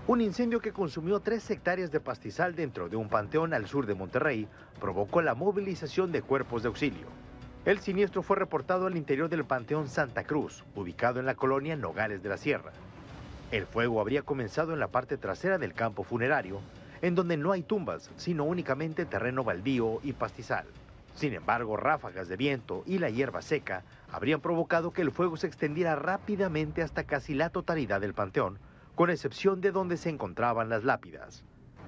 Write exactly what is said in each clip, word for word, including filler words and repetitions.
Un incendio que consumió tres hectáreas de pastizal dentro de un panteón al sur de Monterrey provocó la movilización de cuerpos de auxilio. El siniestro fue reportado al interior del Panteón Santa Cruz, ubicado en la colonia Nogales de la Sierra. El fuego habría comenzado en la parte trasera del campo funerario, en donde no hay tumbas, sino únicamente terreno baldío y pastizal. Sin embargo, ráfagas de viento y la hierba seca habrían provocado que el fuego se extendiera rápidamente hasta casi la totalidad del panteón, con excepción de donde se encontraban las lápidas.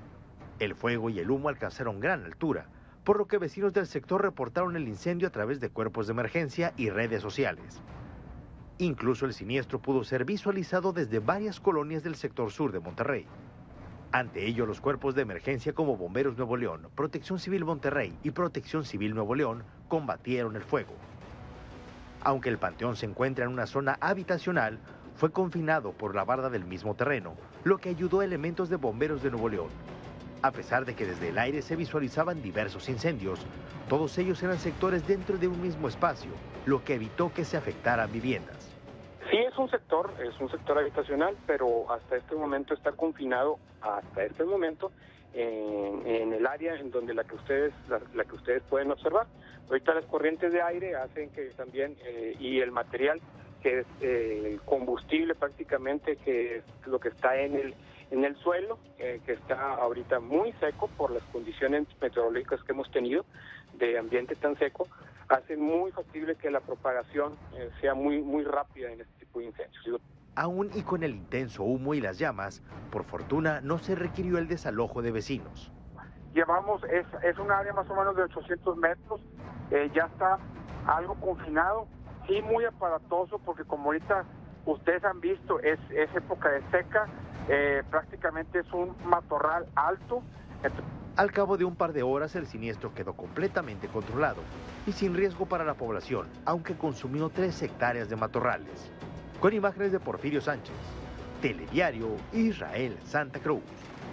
El fuego y el humo alcanzaron gran altura, por lo que vecinos del sector reportaron el incendio a través de cuerpos de emergencia y redes sociales. Incluso el siniestro pudo ser visualizado desde varias colonias del sector sur de Monterrey. Ante ello, los cuerpos de emergencia como Bomberos Nuevo León, Protección Civil Monterrey y Protección Civil Nuevo León combatieron el fuego. Aunque el panteón se encuentra en una zona habitacional, fue confinado por la barda del mismo terreno, lo que ayudó a elementos de Bomberos de Nuevo León. A pesar de que desde el aire se visualizaban diversos incendios, todos ellos eran sectores dentro de un mismo espacio, lo que evitó que se afectaran viviendas. Sí, es un sector, es un sector habitacional, pero hasta este momento está confinado, hasta este momento, en, en el área en donde la que ustedes la, la que ustedes pueden observar. Ahorita las corrientes de aire hacen que también, eh, y el material, que es eh, el combustible prácticamente, que es lo que está en el en el suelo, eh, que está ahorita muy seco por las condiciones meteorológicas que hemos tenido, de ambiente tan seco, hace muy factible que la propagación eh, sea muy, muy rápida en este tipo de incendios. Aún y con el intenso humo y las llamas, por fortuna no se requirió el desalojo de vecinos. Llevamos, es, es un área más o menos de ochocientos metros, eh, ya está algo confinado, sí muy aparatoso, porque como ahorita ustedes han visto, es, es época de seca, eh, prácticamente es un matorral alto. Al cabo de un par de horas el siniestro quedó completamente controlado y sin riesgo para la población, aunque consumió tres hectáreas de matorrales. Con imágenes de Porfirio Sánchez, Telediario Israel Santa Cruz.